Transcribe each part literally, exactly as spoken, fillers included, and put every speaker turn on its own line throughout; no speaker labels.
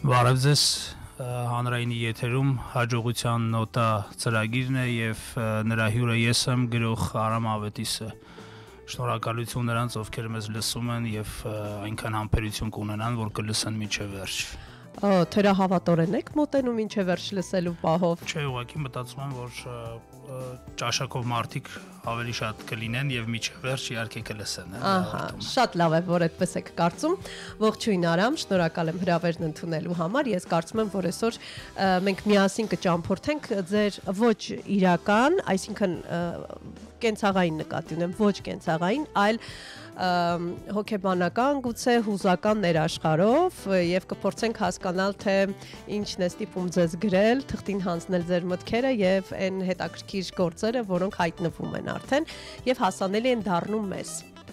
Բարև ձեզ, հանրայինի եթերում հաջողության նոտա ծրագիրն է եւ նրա հյուրը ես եմ գրող Արամ Ավետիսը։ Շնորհակալություն նրանց, ովքեր մեզ լսում են եւ այնքան համբերություն կունենան, որ կլսեն մինչեւ վերջ։
Թերահավատորեն եք մոտենում մինչև վերջ լսելու պահով։
Չէ, ուղղակի մտածում եմ, որ ճաշակով մարդիկ ավելի շատ կլինեն եւ միջև վերջ իհարկե կլսեն։
Ահա, շատ լավ է, որ այդպես եք կարծում։ Ողջույն Արամ, շնորհակալ եմ հրավերն ընդունելու համար։ Ես կարծում եմ, որ այսօր մենք միասին կճամփորդենք ձեր ոչ իրական, այսինքն կենցաղային նկատի ունեմ, ոչ կենցաղային, այլ հոգեբանական, գուցե հուզական ներաշխարհով եւ կփորձենք հասկանալ, թե ինչն է ստիպում ձեզ գրել, թղթին հանձնել ձեր մտքերը եւ այն հետաքրքիր գործերը, որոնք հայտնվում են արդեն եւ հասանելի են դառնում մեզ։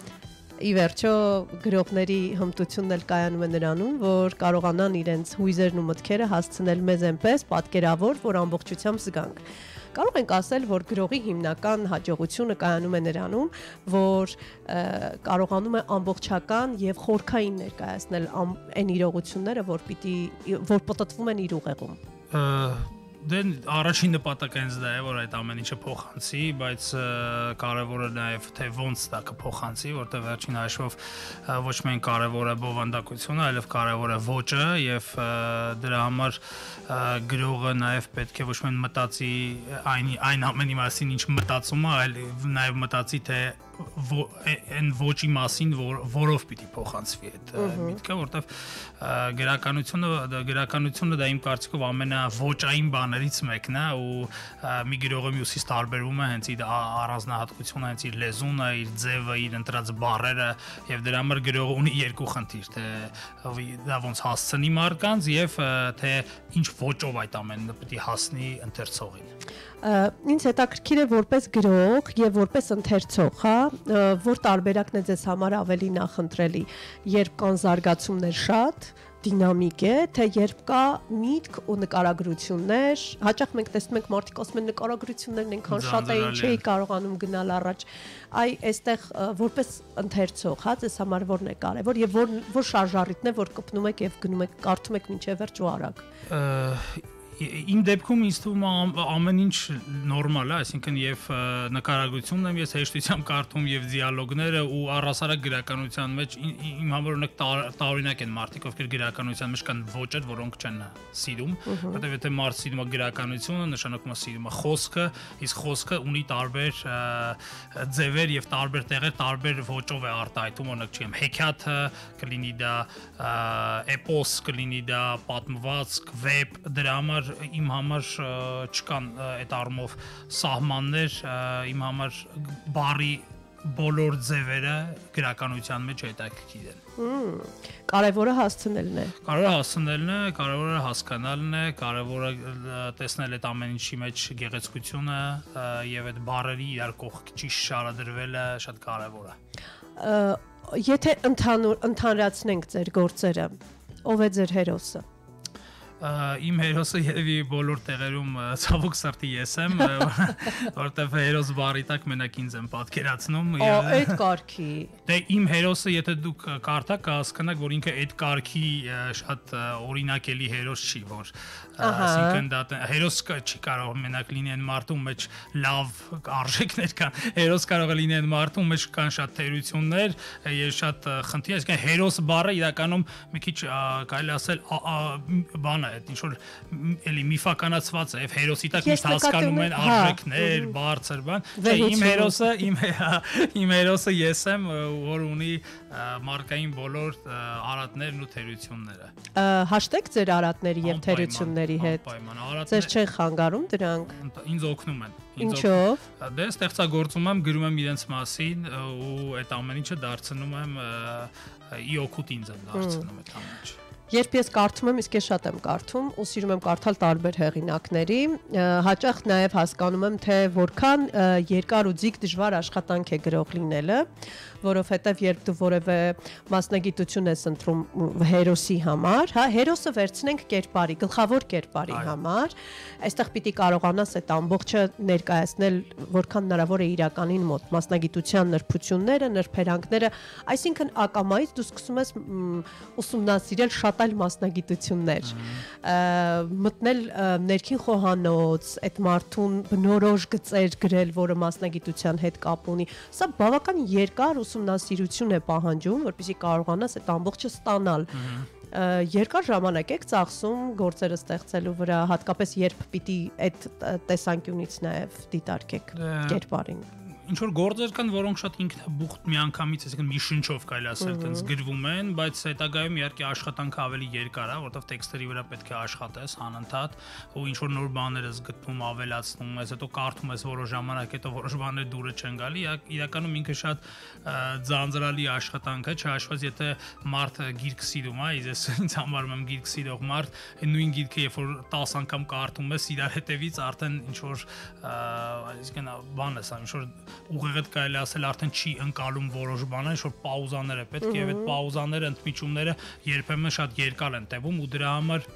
Ի վերջո գրողների հմտությունն էլ կայանում է նրանում, որ կարողանան իրենց հույզերն ու մտքերը հասցնել մեզ այնպես պատկերավոր, որ ամբողջությամբ զգանք։ Կարող ենք ասել, որ գրողի հիմնական հաջողությունը կայանում է նրանում, որ կարողանում է ամբողջական եւ խորքային ներկայացնել այն իրողությունները, որ պիտի որ պատտվում են իր ուղեղում։
Դե առաջին նպատակը հենց դա է, որ այդ ամեն ինչը փոխանցի, բայց կարևորը նաև թե ոնց դա կփոխանցի, որտեղ վերջին հաշվով ոչ միայն կարևոր է բովանդակությունը, այլև կարևոր է ոճը եւ դրա համար գրողը նաև պետք է ոչ միայն մտածի այն այն ամենի մասին, ինչ մտածում է, այլ նաև մտածի թե այն ոճի մասին, որ որով պիտի փոխանցվի այդ միտքը, որտեղ գրականությունը գրականությունը դա իմ կարծիքով ամենավոճային բաներից մեկն է ու մի գրողը մյուսից տարբերվում է հենց իր առանձնահատկությունը, հենց իր լեզուն, իր ձևը, իր ընտրած բառերը եւ դրա համար գրողը ունի երկու խնդիր, թե դա ոնց հասցնի մարդկանց եւ թե ինչ ոճով այդ ամենը պիտի հասնի ընթերցողին։
Ինձ հետաքրքիր է որպես գրող եւ որպես ընթերցող, հա, որ տարբերակն է ձեզ համար ավելի նախընտրելի, երբ կան զարգացումներ շատ, դինամիկ է, թե երբ կա միտք ու նկարագրություններ, հաճախ մենք տեսնում ենք մարդիկ ասում են նկարագրություններն այնքան շատ է, ինչ էի կարողանում գնալ առաջ, այ այստեղ որպես ընթերցող, հա, ձեզ համար որն է կարևոր եւ որ որ շարժառիթն է, որ կպնում եք եւ գնում եք կարդում եք մինչեւ վերջ ու արագ։
Իմ դեպքում ինձ թվում է ամեն ինչ նորմալ է, այսինքն եւ նկարագրությունն եմ ես հեշտությամբ կարդում եւ դիալոգները ու առհասարակ գրականության մեջ իմ համար օրինակ տարօրինակ են մարդիկ, ովքեր գրականության մեջ կան ոճեր, որոնք չեն սիրում, որտեղ եթե մարդ սիրում է գրականությունը, նշանակում է սիրում է խոսքը, իսկ խոսքը ունի տարբեր ձևեր եւ տարբեր տեղեր, տարբեր ոճով է արտահայտում, օրինակ չեմ հեքիաթը, կլինի դա էպոս, կլինի դա պատմվածք, վեպ, դրա համար իմ համար չկան այդ առումով սահմաններ, իմ համար բառի բոլոր ձևերը գրականության մեջ հետաքրքիր են։
Կարևորը հասցնելն է։
Կարևորը հասցնելն է, կարևորը հասկանալն է, կարևորը տեսնել այդ ամեն ինչի մեջ գեղեցկությունը եւ այդ բառերի իրար կողք ճիշտ շարադրվելը շատ կարևոր է։
Եթե ընդհանուր ընդհանրացնենք ձեր գործերը, ով է ձեր հերոսը։
Իմ հերոսը երևի բոլոր տեղերում ցավոք սրտի ես եմ, որտեղ հերոս բառի տակ մենակ ինձ եմ պատկերացնում։
Այդ կարգի։
Դե իմ հերոսը, եթե դուք կարդաք, կհասկանաք, որ ինքը այդ կարգի շատ օրինակելի հերոս չի, որ այսինքն դա հերոս չի կարող մենակ լինի այն մարդու մեջ լավ արժեքներ կան։ Հերոս կարող է լինի այն մարդու մեջ կան շատ թերություններ եւ շատ խնդիրներ, այսինքն հերոս բառը իրականում մի քիչ կարելի ասել բան այդ ինչ որ էլի միֆականացված է, եւ հերոսի տակ միշտ հասկանում են արժեքներ, բարձր բան։ Իմ հերոսը, իմ իմ հերոսը ես եմ, որ ունի մարկային բոլոր արատներն ու թերությունները։
Հաշտեք ձեր արատների եւ թերությունների հետ։ Ձեզ չեն խանգարում դրանք։
Ինձ օգնում են։
Ինչով։
Դե ստեղծագործում եմ, գրում եմ իրենց մասին ու այդ ամեն ինչը դարձնում եմ ի օգուտ ինձ եմ դարձնում այդ ամեն ինչը։
Երբ ես կարդում եմ, իսկ ես շատ եմ կարդում ու սիրում եմ կարդալ տարբեր հեղինակների, հաճախ նաև հասկանում եմ, թե որքան երկար ու ձիգ դժվար աշխատանք է գրող լինելը, որովհետև երբ դու որևէ մասնագիտություն ես ընտրում հերոսի համար, հա, հերոսը վերցնենք կերպարի, գլխավոր կերպարի համար, այստեղ պիտի կարողանաս այդ ամբողջը ներկայացնել որքան հնարավոր է իրականին մոտ, մասնագիտության նրբությունները, նրբերանգները, այսինքն ակամայից դու սկսում ես ուսումնասիրել շատ աշխատել մասնագիտություններ, մտնել ներքին խոհանոց, այդ մարդուն բնորոշ գծեր գրել, որը մասնագիտության հետ կապ ունի։ Սա բավական երկար ուսումնասիրություն է պահանջում, որպեսզի կարողանաս այդ ամբողջը ստանալ։ Երկար ժամանակ եք ծախսում գործերը ստեղծելու վրա, հատկապես երբ պիտի այդ տեսանկյունից նաև դիտարկեք կերպարին։
Ինչ որ գործեր կան, որոնք շատ ինքնաբուխ միանգամից, այսինքն մի շնչով կարելի ասել, տենց գրվում են, բայց հետագայում իհարկե աշխատանքը ավելի երկար է, որովհետև տեքստերի վրա պետք է աշխատես անընդհատ, ու ինչ որ նոր բաներ ես գտնում, ավելացնում ես, հետո կարդում ես որոշ ժամանակ, հետո որոշ բաներ դուրը չեն գալի, իրականում ինքը շատ ձանձրալի աշխատանք է, չհաշված եթե մարդ գիրք սիրում է, ես ինձ համարում եմ գիրք սիրող մարդ, նույն գիրքը երբ որ տասը անգամ կարդում ես, իրար հետևից արդեն ինչ որ այսինքն բան է, ինչ որ ուղեղդ կարելի ասել արդեն չի ընկալում որոշ բաներ, ինչ որ պաուզաներ է պետք, եւ այդ պաուզաները, ընդմիջումները երբեմն շատ երկար են տևում ու դրա համար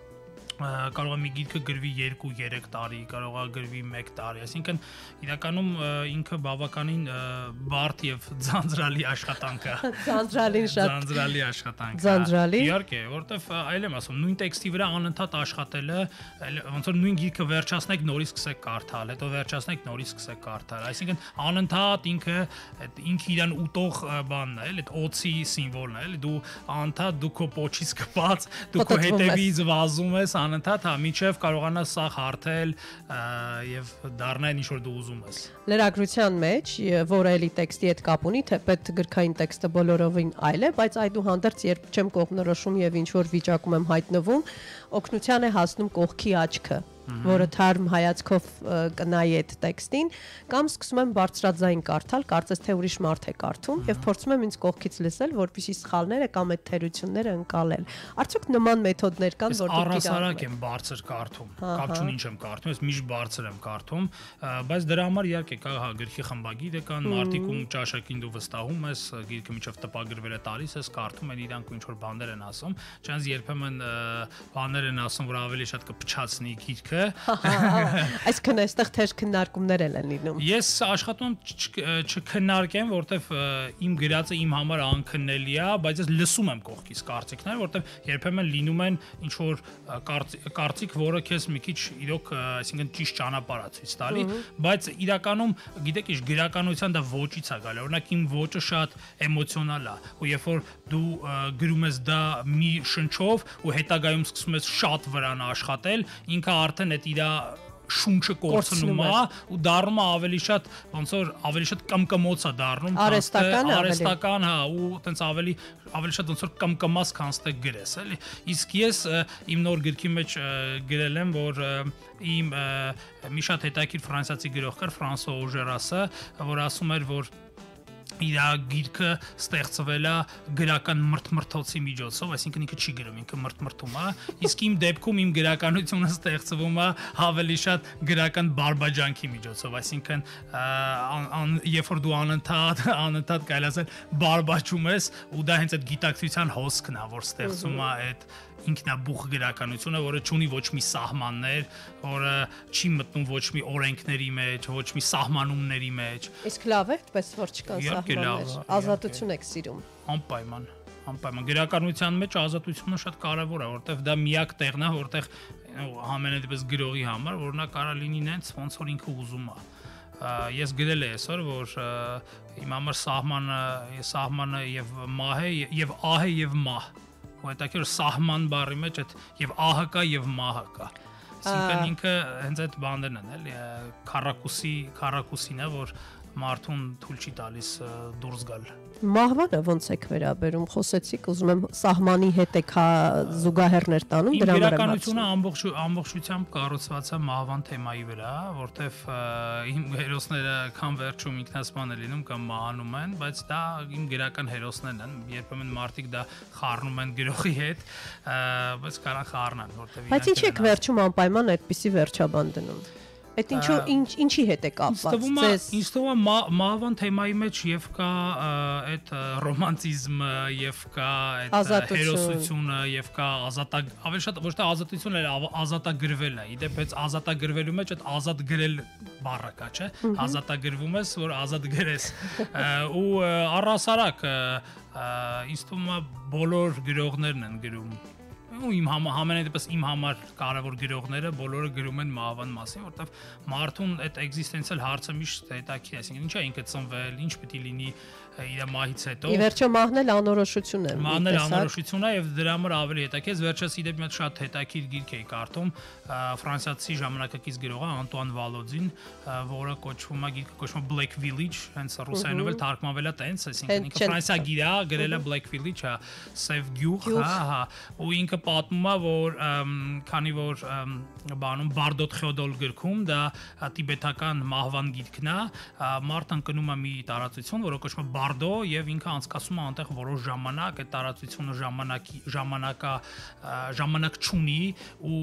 կարող է մի գիրքը գրվի երկու երեք տարի, կարող է գրվի մեկ տարի, այսինքն իրականում ինքը բավականին բարդ եւ ձանձրալի աշխատանք է։
Ձանձրալին շատ
ձանձրալի աշխատանք է։
Ձանձրալի։
Իհարկե, որովհետեւ այլ եմ ասում, նույն տեքստի վրա անընդհատ աշխատելը, ոնց որ նույն գիրքը վերջացնեք նորից սկսեք կարդալ, հետո վերջացնեք նորից սկսեք կարդալ, այսինքն անընդհատ ինքը այդ ինքը իրան ուտող բանն է, այդ օծի սիմվոլն է, դու անընդհատ դու քո պոչից կպած, դու քո հետևից վազում ես անընդհատ, հա, միջև կարողանաս սա հարթել եւ դառնալ ինչ որ դու ուզում ես։
Լրագրության մեջ, որը էլի տեքստի հետ կապ ունի, թեպետ գրքային տեքստը բոլորովին այլ է, բայց այդուհանդերձ երբ չեմ կողմնորոշում եւ ինչ որ վիճակում եմ հայտնվում, օգնության է հասնում կողքի աչքը, որը թարմ հայացքով կնայի այդ տեքստին, կամ սկսում եմ բարձրաձայն կարդալ, կարծես թե ուրիշ մարդ է կարդում եւ փորձում եմ ինձ կողքից լսել, որպեսզի սխալները կամ այդ թերությունները ընկալել։ Արդյոք նման մեթոդներ կան, որ դուք
առհասարակ եմ բարձր կարդում, կապ չունի ինչ եմ կարդում, ես միշտ բարձր եմ կարդում, բայց դրա համար իհարկե կա հա գրքի խմբագիրը կան, մարդիկ ում ճաշակին դու վստահում ես, գիրքը միջով տպագրվել է տալիս ես, կարդում են իրանք ինչ որ բաներ են ասում, չանց երբեմն բաներ են ասում, որ ավելի շատ կփչացնի գիրքը։
Այսինքն այստեղ թեր քննարկումներ են լինում։
Ես աշխատում եմ չքննարկեմ, որովհետև իմ գրածը իմ համար անքննելի է, բայց ես լսում եմ կողքից կարծիքներ, որովհետև երբեմն լինում են ինչ որ կարծիք, որը քեզ մի քիչ իրոք, այսինքն ճիշտ ճանապարհ է ցույց տալի, բայց իրականում, գիտեք, ինչ գրականության դա ոճից է գալի։ Օրինակ իմ ոճը շատ էմոցիոնալ է, ու երբ որ դու գրում ես դա մի շնչով ու հետագայում սկսում ես շատ վրան աշխատել, ինքը արդեն այդ իր շունչը կորցնում է ու դառնում է ավելի շատ ոնց որ ավելի շատ կմկմոց է դառնում,
արհեստական,
արհեստական, հա, ու տենց ավելի ավելի շատ ոնց որ կմկմաս քան ստե գրես, էլի։ Իսկ ես իմ նոր գրքի մեջ գրել եմ, որ իմ մի շատ հետաքրքիր ֆրանսիացի գրող կար Ֆրանսուଆ Օժերասը, որ ասում էր, որ իր գիրքը ստեղծվել է գրական մրթմրթոցի միջոցով, այսինքն ինքը չի գրում, ինքը մրթմրթում է, իսկ իմ դեպքում իմ գրականությունը ստեղծվում է ավելի շատ գրական բարբաջանքի միջոցով, այսինքն երբ որ դու անընդհատ անընդհատ կարելի ասել բարբաչում ես ու դա հենց այդ գիտակցության հոսքն է, որ ստեղծում է այդ ինքնաբուխ գրականությունը, որը չունի ոչ մի սահմաններ, որը չի մտնում ոչ մի օրենքների մեջ, ոչ մի սահմանումների մեջ։
Իսկ լավ է, այդպես որ չկան սահմաններ։ Ազատություն եք սիրում։
Անպայման, անպայման։ Գրականության մեջ ազատությունը շատ կարևոր է, որովհետև դա միակ տեղն է, որտեղ ամենադեպս գրողի համար, որ նա կարա լինի նենց ոնց որ ինքը ուզում է։ Ես գրել եմ այսօր, որ իմ համար սահմանը, սահմանը եւ մահ է, եւ ահ է եւ մահ։ Ու հետաքրքիր սահման բառի մեջ այդ եւ ահը կա եւ մահը կա։ Այսինքն ինքը հենց այդ բաներն են, էլի, քառակուսի, քառակուսին է, որ մարդուն թույլ չի տալիս դուրս գալ։
Մահվանը ոնց եք վերաբերում, խոսեցիք, ուզում եմ սահմանի հետ եք զուգահեռներ տանում,
դրա վրա։ Իրականությունը ամբողջ ամբողջությամբ կառուցված է մահվան թեմայի վրա, որտեվ իմ հերոսները քան վերջում ինքնասպան են լինում կամ մահանում են, բայց դա իմ գրական հերոսներն են, երբեմն մարդիկ դա խառնում են գրողի հետ, բայց կարան խառնան, որտեվ
Բայց ի՞նչ եք վերջում անպայման այդպիսի վերջաբան դնում։ Այդ ինչու ինչ ինչի հետ է կապված
ձեզ։ Ինձ թվում է մահվան թեմայի մեջ եւ կա այդ ռոմանտիզմը, եւ կա այդ հերոսությունը, եւ կա ազատագ, ավելի շատ ոչ թե ազատությունը, այլ ազատագրվելը։ Իդեպ այդ ազատագրվելու մեջ այդ ազատ գրել բառը կա, չէ՞։ Ազատագրվում ես, որ ազատ գրես։ Ու առհասարակ ինձ թվում է բոլոր գրողներն են գրում ու իմ համենայնպես իմ համար կարևոր գրողները բոլորը գրում են մահվան մասին, որովհետև մարդուն այդ էգզիստենցիալ հարցը միշտ հետաքրքիր է, այսինքն ինչ է ինքը ծնվել, ինչ պետք է լինի իր մահից հետո։
Ի վերջո մահն էլ անորոշություն է։
Մահն էլ անորոշություն է եւ դրա համար ավելի հետաքրքիր, վերջերս իդեպ մի հատ շատ հետաքրքիր գիրք էի կարդում, ֆրանսիացի ժամանակակից գրողը Անտուան Վալոդին, որը կոչվում է գիրքը կոչվում է Black Village, հենց ռուսերենով էլ թարգմանվել է տենց, այսինքն ինքը ֆրանսիա գիր է, գրել է Black Village, հա, Սև գյուղ, հա, հա, ու ինքը պատմում է, որ քանի որ բանում Բարդոտ Խեոդոլ գրքում դա տիբետական մահվան գիրքն է, մարդն կնում է մի տարածություն, որը կոչվում է Բարդո եւ ինքը անցկացում է այնտեղ որոշ ժամանակ, այդ տարածությունը ժամանակի ժամանակա ժամանակ չունի ու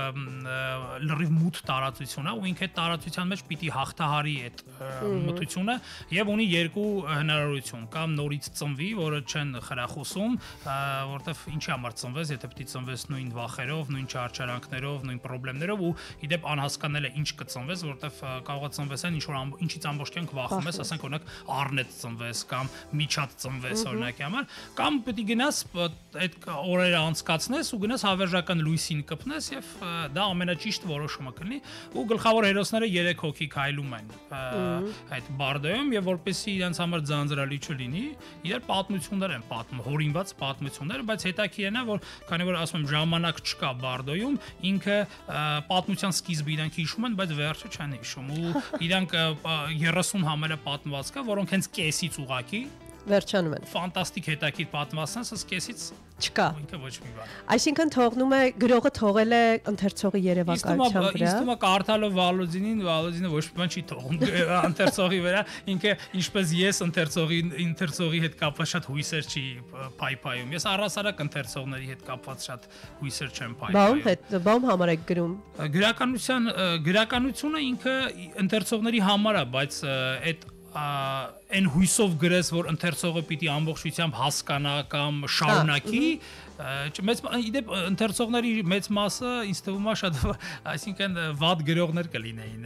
լրիվ մութ տարածություն է ու ինքը այդ տարածության մեջ պիտի հաղթահարի այդ մթությունը եւ ունի երկու հնարավորություն, կամ նորից ծնվի, որը չեն խրախուսում, որովհետեւ ինչի համար ծնվես, եթե պիտի ծնվես նույն վախերով, նույն չարչարանքներով, նույն խնդիրներով ու իդեպ անհասկանալ է ինչ կծնվես, որովհետեւ կարող է ծնվես այն ինչ որ ինչից ամբողջ կյանք վախում ես, ասենք օրինակ առնետ ծնվես կամ միջատ ծնվես օրինակի համար, կամ պետք է գնաս այդ օրերը անցկացնես ու գնաս հավերժական լույսին կպնես եւ դա ամենաճիշտ որոշումը կլինի ու գլխավոր հերոսները երեք հոգի քայլում են այդ բարդոյում եւ որպեսզի իրենց համար ձանձրալի չլինի, իրար պատմություններ են պատմում, հորինված պատմություններ, բայց հետաքրքիրն է, որ քանի որ ասում եմ ժամանակ չկա բարդոյում, ինքը պատմության սկիզբը իրանք հիշում են, բայց վերջը չեն հիշում ու իրանք երեսուն համարը պատմված կա, որոնք հենց կեսից ուղակի
վերջանում են։
Ֆանտաստիկ հետաքրքիր պատմվածքն է, սկեսից
չկա։
Ինքը ոչ մի բան։
Այսինքն թողնում է գրողը թողել է ընթերցողի երևակայության վրա։
Իսկ ո՞ւմ կարդալով Վալոդինին, Վալոդինը ոչ մի բան չի թողում ընթերցողի վրա, ինքը ինչպես ես ընթերցողի ընթերցողի հետ կապված շատ հույսեր չի փայփայում։ Ես առասարակ ընթերցողների հետ կապված շատ հույսեր չեմ փայփայում։
Բաում հետ, բաում համար եք գրում։
Գրականության գրականությունը ինքը ընթերցողների համար է, բայց այդ այն հույսով գրես, որ ընթերցողը պիտի ամբողջությամբ հասկանա կամ շարունակի, մեծ իդեպ ընթերցողների մեծ մասը ինձ թվում է շատ, այսինքն վատ գրողներ կլինեին։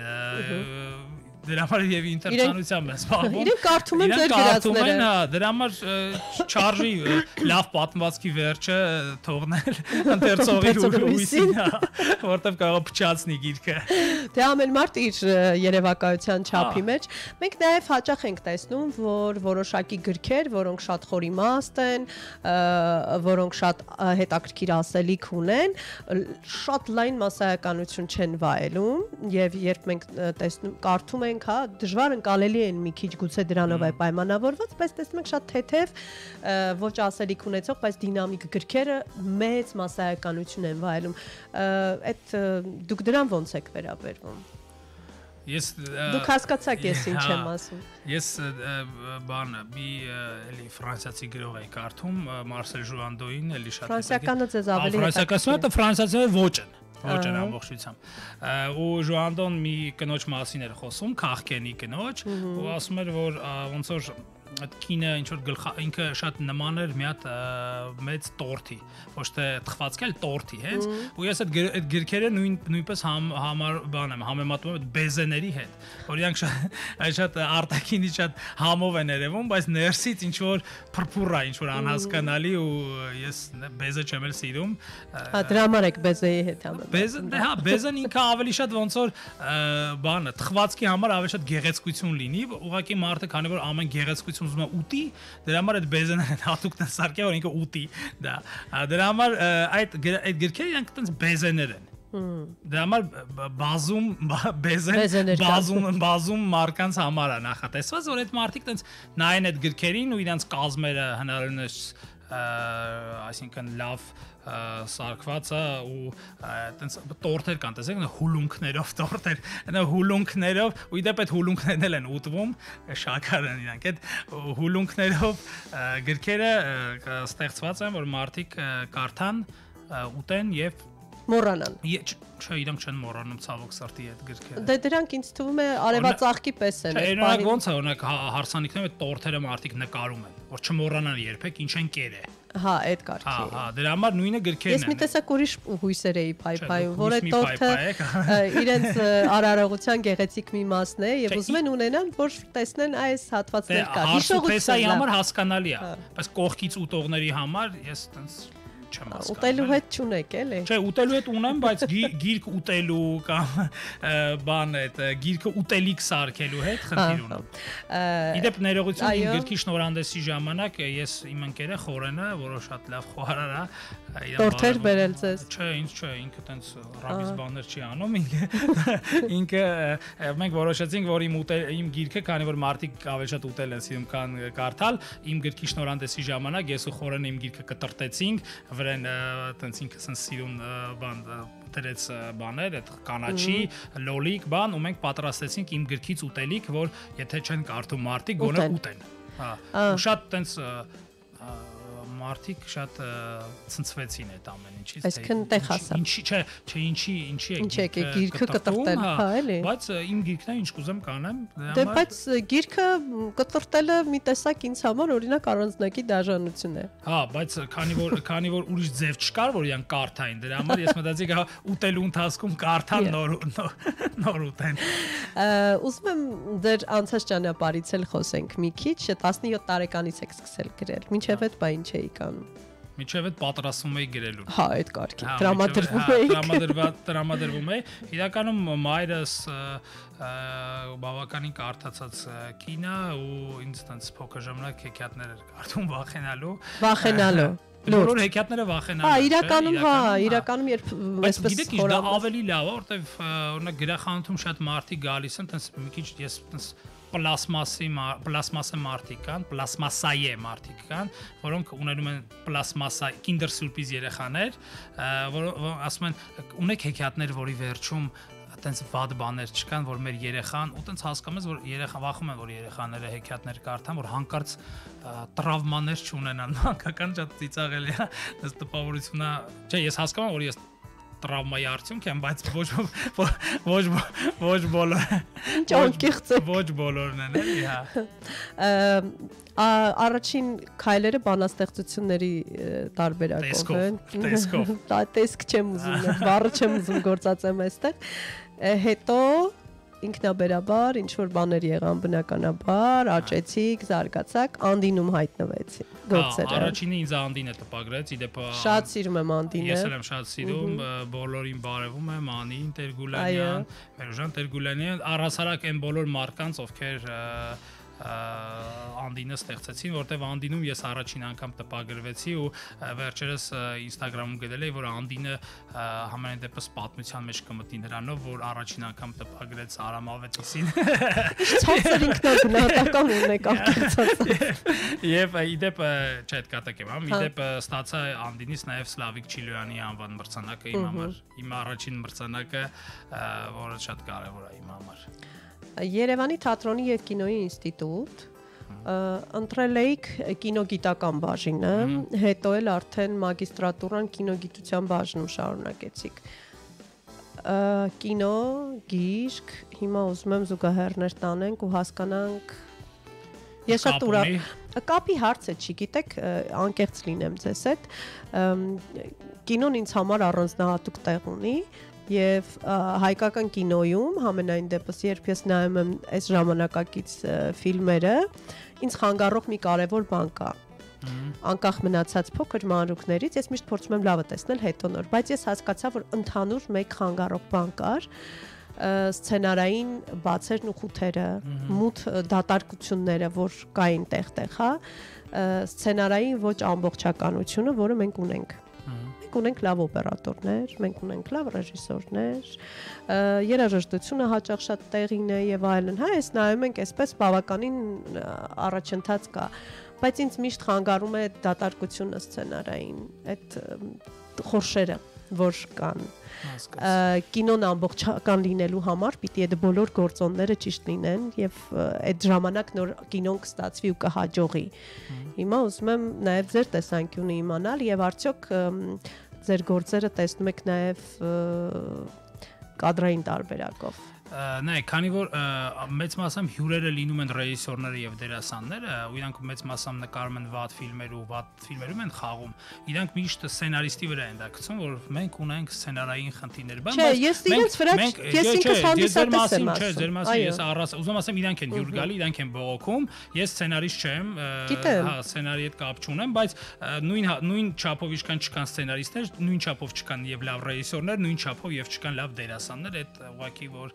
Դրա համար եւ ինտերնետանությամբ են զբաղվում։
Իրենք կարդում են ձեր գրածները։
Հա, դրա համար չարժի լավ պատմվածքի վերջը թողնել ընթերցողի հույսին, որտեվ կարող փչացնի գիրքը։
Դե ամեն մարդ իր երևակայության չափի մեջ։ Մենք նաեւ հաճախ ենք տեսնում, որ որոշակի գրքեր, որոնք շատ խորիմաստ են, որոնք շատ հետաքրքիր ասելիք ունեն, շատ լայն մասսայականություն չեն վայելում եւ երբ մենք տեսնում կարդում ենք հա դժվար ընկալելի են մի քիչ գուցե դրանով է պայմանավորված, բայց տեսնում եք շատ թեթև ոչ ասելիք ունեցող, բայց դինամիկ գրքերը մեծ մասսայականություն են վայելում։ Այդ դուք դրան ոնց եք վերաբերվում։
Ես
Դուք հասկացաք ես ինչ եմ ասում։
Ես բանը մի էլի ֆրանսիացի գրող էի կարդում, Մարսել Ժուանդոին, էլի շատ
ֆրանսիականը ձեզ ավելի
ֆրանսիական ֆրանսիացիները ոչ են ոչ են ամբողջությամբ ու Ժուանդոն մի կնոջ մասին էր խոսում, քաղքենի կնոջ ու ասում էր որ ոնց որ այդ կինը ինչ որ գլխա ինքը շատ նման էր մի հատ մեծ տորտի, ոչ թե թխվածքի, այլ տորտի, հենց ու ես այդ այդ գրքերը նույն նույնպես համար բան եմ համեմատում այդ բեզեների հետ, որ իրանք շատ շատ արտաքինից շատ համով են երևում, բայց ներսից ինչ որ փրփուռ է, ինչ որ անհասկանալի ու ես բեզը չեմ էլ սիրում։
Հա դրա համար եք բեզեի հետ համեմատում։
Բեզը, դե հա, բեզեն ինքը ավելի շատ ոնց որ բանը թխվածքի համար ավելի շատ գեղեցկություն լինի, ուղղակի մարդը քանի որ ամեն գեղեցկություն ուզում է ուտի, դրա համար այդ բեզեները հատուկ են սարքել, որ ինքը ուտի, դա։ Դրա համար այդ այդ գրքերը իրանք տենց բեզեներ են։ Դրա համար բազում բեզեն բազում բազում մարկանց համար է նախատեսված, որ այդ մարդիկ տենց նայեն այդ գրքերին ու իրանց կազմերը հնարավորինս այսինքն լավ սարքված է ու այտենց տորտեր կան, տեսեք, հուլունքներով տորտեր, այնա հուլունքներով ու իդեպ այդ հուլունքներն էլ են ուտվում, շաքար են իրանք, այդ հուլունքներով գրքերը ստեղծված են, որ մարդիկ կարդան, ուտեն եւ
Մոռանան։
Չէ, իրանք չեն մոռանում ցավոք սրտի այդ գրքերը։
Դե դրանք ինձ թվում է արևածաղկի պես են։
Չէ, օրինակ ոնց է, օրինակ հարսանիքները տորթերը մարդիկ նկարում են, որ չմոռանան երբեք ինչ են կերե։
Հա, այդ կարգի։
Հա, հա, դրա համար նույնը գրքերն են։
Ես մի տեսակ ուրիշ հույսեր էի փայփայում, որ այդ տորթը իրենց արարողության գեղեցիկ մի մասն է եւ ուզում են ունենան, որ տեսնեն այս հատվածներ կա։
Հիշողության համար հասկանալի է, բայց կողքից ուտողների համար ես տենց չեմ հասկանում։
Ուտելու հետ չունեք, էլի։
Չէ, ուտելու հետ ունեմ, բայց գիրք ուտելու կամ բան այդ գիրքը ուտելիք սարքելու հետ խնդիր ունեմ։ Իդեպ ներողություն, իմ գրքի շնորհանդեսի ժամանակ ես իմ ընկերը Խորենը, որը շատ լավ խոհարար է,
տորթեր բերել ձեզ։
Չէ, ինձ չէ, ինքը տենց ռաբիս բաներ չի անում, ինքը մենք որոշեցինք, որ իմ իմ գիրքը, քանի որ մարդիկ ավելի շատ ուտել են սիրում, քան կարդալ, իմ գրքի շնորհանդեսի ժամանակ ես ու Խորենը իմ գիրքը կտրտեցինք, վրան տենց ինքս են սիրուն բան դրեց բաներ, այդ կանաչի, լոլիկ բան, ու մենք պատրաստեցինք իմ գրքից ուտելիք, որ եթե չեն կարդում մարդիկ, գոնե ուտեն։ Հա, շատ տենց մարդիկ շատ ցնցվեցին այդ ամեն ինչից,
այսքան տեղ հասա։
Ինչի, չէ, չէ, ինչի, ինչի է
Ինչ է գիրքը կտրտել, հա, էլի։
Բայց իմ գիրքն է, ինչ կուզեմ կանեմ,
դե բայց գիրքը կտրտելը մի տեսակ ինձ համար օրինակ առանձնակի դաժանություն է։
Հա, բայց քանի որ քանի որ ուրիշ ձև չկար, որ իրանք կարդային, դրա համար ես մտածի գա ուտելու ընթացքում կարդան նոր նոր ուտեն։
Ուզում եմ դեր անցած ճանապարհից էլ խոսենք մի քիչ, տասնյոթ տարեկանից եք սկսել գրել, մինչև այդ բա ինչ էի կանում։
Միջև այդ պատրաստվում էի գրելու։
Հա, այդ կարգի։ Տրամադրվում էի։
Տրամադրված տրամադրվում էի։ Իրականում մայրս բավականին կարդացած կին է ու ինձ տենց փոքր ժամանակ հեքիաթներ էր կարդում վախենալու։
Վախենալու։
Բոլոր հեքիաթները վախենալու։
Հա, իրականում, հա, իրականում երբ
այսպես գիտեք, դա ավելի լավ է, որտեվ օրինակ գրախանութում շատ մարդիկ գալիս են, տենց մի քիչ ես տենց պլաստմասի պլաստմասե մարդիկ կան, պլաստմասայե մարդիկ կան, որոնք ունենում են պլաստմասա Kinder Surprise երեխաներ, որ ասում են ունեք հեքիաթներ, որի վերջում տենց վատ բաներ չկան, որ մեր երեխան ու տենց հասկանում ես, որ երեխան վախում են, որ երեխաները հեքիաթներ կարդան, որ հանկարծ տրավմաներ չունենան, մանկական շատ ծիծաղելի է, այս տպավորությունն է, չէ, ես հասկանում եմ, որ ես տրավմայի արդյունք եմ, բայց ոչ ոչ ոչ բոլոր
ինչ անկեղծ է,
ոչ բոլորն են, էլի,
հա։ Առաջին քայլերը բանաստեղծությունների տարբերակով են։
Տեսքով։
Տեսք չեմ ուզում, բառը չեմ ուզում գործածեմ այստեղ։ Հետո ինքնաբերաբար ինչ որ բաներ եղան բնականաբար, աճեցիք, զարգացաք, Անդինում հայտնվեցին գործերը։
Առաջինը ինձ Անդին է տպագրեց, իդեպ
շատ սիրում եմ Անդինը։
Ես էլ եմ շատ սիրում, բոլորին բարևում եմ, Անին Տերգուլյանյան, Մերուժան Տերգուլյանյան, առհասարակ այն բոլոր մարդկանց, ովքեր Անդինը ստեղծեցին, որտեվ Անդինում ես առաջին անգամ տպագրվեցի ու վերջերս Instagram-ում գրել էի, որ Անդինը համենայն դեպս պատմության մեջ կմտնի նրանով, որ առաջին անգամ տպագրեց Արամ Ավետիսին։
Ցածր ինքնագնահատական ունեք անկեղծած։
Եվ իդեպ չէ, այդ կատակ եմ, համ իդեպ ստացա Անդինից նաև Սլավիկ Չիլոյանի անվան մրցանակը իմ համար, իմ առաջին մրցանակը, որը շատ կարևոր է իմ համար։
Երևանի թատրոնի եւ կինոյի ինստիտուտ ընտրել էիք կինոգիտական բաժինը, հետո էլ արդեն մագիստրատուրան կինոգիտության բաժնում շարունակեցիք։ Կինո, գիրք, հիմա ուզում եմ զուգահեռներ տանենք ու հասկանանք։ Ես շատ ուրախ կապի հարց է, չի գիտեք, անկեղծ լինեմ ձեզ հետ։ Կինոն ինձ համար առանձնահատուկ տեղ ունի։ Եվ հայկական կինոյում համենայն դեպս երբ ես նայում եմ այս ժամանակակից ֆիլմերը, ինձ խանգարող մի կարևոր բան կա։ Անկախ մնացած փոքր մանրուքներից ես միշտ փորձում եմ լավը տեսնել հետո նոր, բայց ես հասկացա, որ ընդհանուր մեկ խանգարող բան կար, սցենարային բացերն ու խութերը, մութ դատարկությունները, որ կային տեղ-տեղ, հա, սցենարային ոչ ամբողջականությունը, որը մենք ունենք։ Մենք ունենք լավ օպերատորներ, մենք ունենք լավ ռեժիսորներ, երաժշտությունը հաճախ շատ տեղին է եւ այլն։ Հա, ես նայում ենք այսպես բավականին առաջընթաց կա, բայց ինձ միշտ խանգարում է դատարկությունը սցենարային, այդ խորշերը, որ կան։ Կինոն ամբողջական լինելու համար պիտի այդ բոլոր գործոնները ճիշտ լինեն եւ այդ ժամանակ նոր կինոն կստացվի ու կհաջողի։ Հիմա ուզում եմ նաեւ ձեր տեսանկյունը իմանալ եւ արդյոք ձեր գործերը տեսնում եք նաև կադրային տարբերակով։
Նայեք, քանի որ մեծ մասամբ հյուրերը լինում են ռեժիսորները եւ դերասանները, ու իրանք մեծ մասամբ նկարում են վատ ֆիլմեր ու վատ ֆիլմերում են խաղում, իրանք միշտ սցենարիստի վրա են դա գցում, որ մենք ունենք սցենարային խնդիրներ,
բայց չէ, ես իրենց վրա ես ինքս հանդիսատես եմ ասում։
Չէ, ձեր մասին ես առաս, ուզում ասեմ, իրանք են հյուր գալի, իրանք են բողոքում, ես սցենարիստ չեմ, հա, սցենարի հետ կապ չունեմ, բայց նույն նույն չափով ինչքան չկան սցենարիստներ, նույն չափով չկան եւ լավ ռեժիսորներ, նույն չափով եւ չկան լավ դերասաններ, այդ ուղղակի որ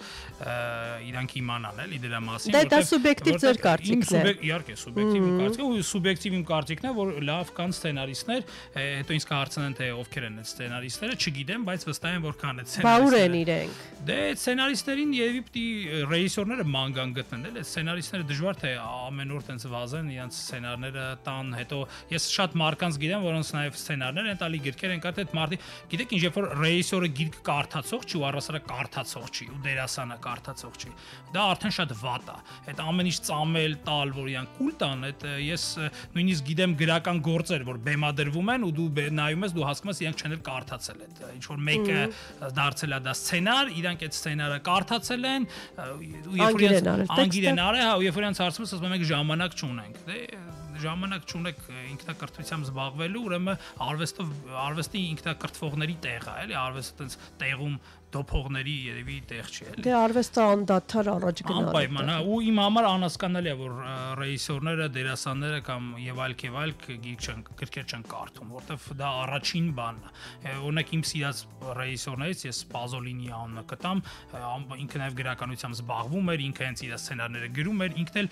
իրանք իմանան էլի դրա մասին,
որտեղ դա սուբյեկտիվ ձեր կարծիքն է։
Իհարկե, սուբյեկտիվ իմ կարծիքն է, ու սուբյեկտիվ իմ կարծիքն է, որ լավ կան սցենարիստներ, հետո ինձ կհարցնեն թե ովքեր են այդ սցենարիստները, չգիտեմ, բայց վստահ եմ որ կան այդ
սցենարիստները։ Բա ուր են իրենք։
Դե սցենարիստերին երևի պիտի ռեժիսորները ման գտնեն, էլի սցենարիստները դժվար թե ամեն օր տենց վազեն իրենց սցենարները տան, հետո ես շատ մարկանց գիտեմ, որոնց նաև սցենարներ են տալի, գրքեր են կարդալ, այդ մարդի, գիտեք ինչ, երբ որ ռեժիսորը գիրք կարդացող չի ու առասարակ կարդացող չի ու դերասանը կարդացող չի, դա արդեն շատ վատ է, այդ ամեն ինչ ծամել, տալ, որ իրանք կուլ տան, այդ ես նույնիսկ գիտեմ գրական գործեր, որ բեմադրվում են ու դու նայում ես, դու հասկանում ես իրանք չեն էլ կարդացել այդ, ինչ որ մեկը դարձել է դա սցենար, իրանք այդ սցենարը կարդացել են, ու երբ որ իրանք անգիր են արել, հա, ու երբ որ իրանք հարցում ես, ասում են մենք ժամանակ չունենք, դե ժամանակ չունեք ինքնակրթությամբ զբաղվելու, ուրեմն արվեստով արվեստի ինքնակրթվողների տեղ է, էլի, արվեստը տենց տեղում դոփողների երևի տեղ չի, էլի։
Դե արվեստը անդադար առաջ գնալ է։
Անպայման, հա, ու իմ համար անհասկանալի է, որ ռեժիսորները, դերասանները կամ եւ այլ եւ այլ գիրք չեն, գրքեր չեն կարդում, որովհետեւ դա առաջին բանն է։ Օրինակ իմ սիրած ռեժիսորներից ես Պազոլինի անունը կտամ, ինքը նաեւ գրականությամբ զբաղվում էր, ինքը հենց իր սցենարները գրում էր, ինքն էլ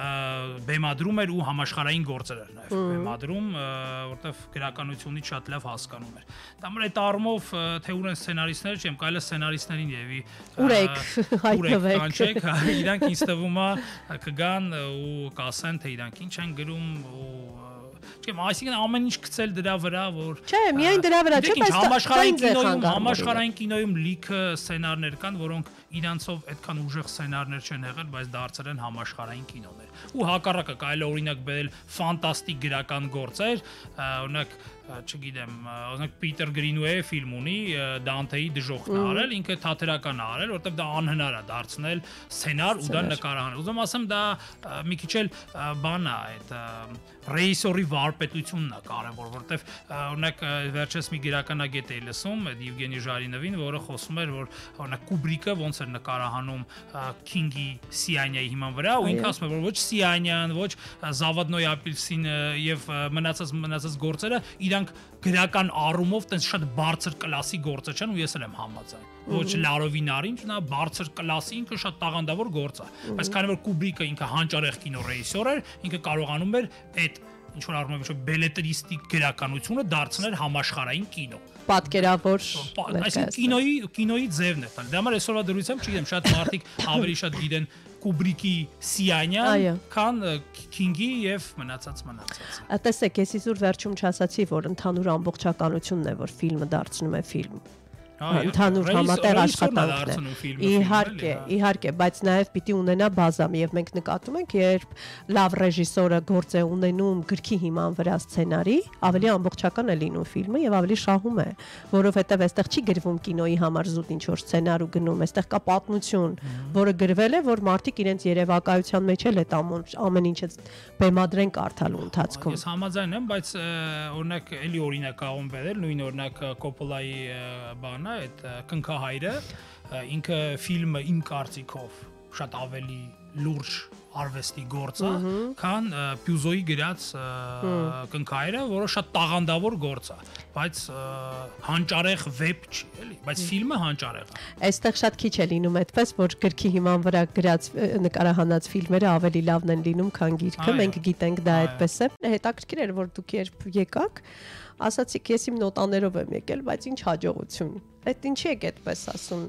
բեմադրում էր ու համաշխարհային գործեր էր նաեւ բեմադրում, որովհետեւ գրականությունից շատ լավ հասկանում էր։ Դա մր այդ առումով թե ուր են սցենարիստները, չեմ կարելի սցենարիստներին եւի
ուրեք հայտնվեք,
կանչեք, իրանք ինձ թվում է կգան ու կասեն թե իրանք ինչ են գրում ու չեմ, այսինքն ամեն ինչ գցել դրա վրա, որ
չէ, միայն դրա վրա չէ, բայց
համաշխարհային կինոյում, համաշխարհային կինոյում լիքը սցենարներ կան, որոնք իրանցով այդքան ուժեղ սցենարներ չեն եղել, բայց դարձել են համաշխարհային կինոներ։ Ու հակառակը կարելի է օրինակ բերել ֆանտաստիկ գրական գործեր, օրինակ չգիտեմ, օրինակ Պիտեր Գրինուեյը ֆիլմ ունի Դանթեի դժոխքն արել, ինքը թատերական արել, որովհետև դա անհնար է դարձնել սցենար ու դա նկարահանել։ Ուզում ասեմ դա մի քիչ էլ բան է, այդ ռեժիսորի վարպետությունն է կարևոր, որովհետև օրինակ վերջերս մի գրականագետ էի լսում, Եվգենի Ժարինովին, որը խոսում էր, որ օրինակ Կուբրիկը ոնց էր նկարահանում Քինգի Սիանյայի հիման վրա, ու ինքը ասում է, որ ոչ Սիանյան, ոչ Զավադնոյ Ապելսինը եւ մնացած մնացած գործերը իրանք գրական առումով տես շատ բարձր կլասի գործը չեն ու ես էլ եմ համաձայն։ Ոչ Լարովինարին, նա բարձր կլասի, ինքը շատ տաղանդավոր գործ է։ Բայց քանի որ Կուբրիկը ինքը հանճարեղ կինո ռեժիսոր էր, ինքը կարողանում էր այդ ինչ որ առումով ինչ-որ բելետրիստիկ գրականությունը դարձնել համաշխարհային կինո։
Պատկերավոր,
այսինքն կինոյի կինոյի ձևն է տալ։ Դա համար այսօրվա դրությամբ չգիտեմ, շատ մարդիկ ավելի շատ գիտեն Կուբրիկի Սիանյան, քան Քինգի եւ մնացած մնացած։
Տեսեք, ես իզուր վերջում չասացի, որ ընդհանուր ամբողջականությունն է, որ ֆիլմը դարձնում է ֆիլմ։ Ընդհանուր համատեղ աշխատանքն է։ Իհարկե, իհարկե, բայց նաև պիտի ունենա բազա, եւ մենք նկատում ենք, երբ լավ ռեժիսորը գործ է ունենում գրքի հիման վրա սցենարի, ավելի ամբողջական է լինում ֆիլմը եւ ավելի շահում է, որովհետեւ այստեղ չի գրվում կինոյի համար զուտ ինչ որ սցենար ու գնում, այստեղ կա պատմություն, որը գրվել է, որ մարդիկ իրենց երևակայության մեջ էլ այդ ամեն ինչը բեմադրեն կարդալու ընթացքում։
Ես համաձայն եմ, բայց օրինակ էլի օրինակ աղում բերել, նույն օրինակ Կոպոլայի բան այդ կնքահայրը ինքը ֆիլմը իմ կարծիքով շատ ավելի լուրջ արվեստի գործ է, քան Պյուզոյի գրած կնքահայրը, որը շատ տաղանդավոր գործ է, բայց հանճարեղ վեբ չի, էլի, բայց ֆիլմը հանճարեղ է։
Այստեղ շատ քիչ է լինում այդպես, որ գրքի հիման վրա գրած նկարահանած ֆիլմերը ավելի լավն են լինում, քան գիրքը, մենք գիտենք դա այդպես է։ Հետաքրքիր էր, որ դուք երբ եկաք, ասացիք ես իմ նոտաներով եմ եկել, բայց ինչ հաջողություն։ Այդ ինչի եք այդպես ասում։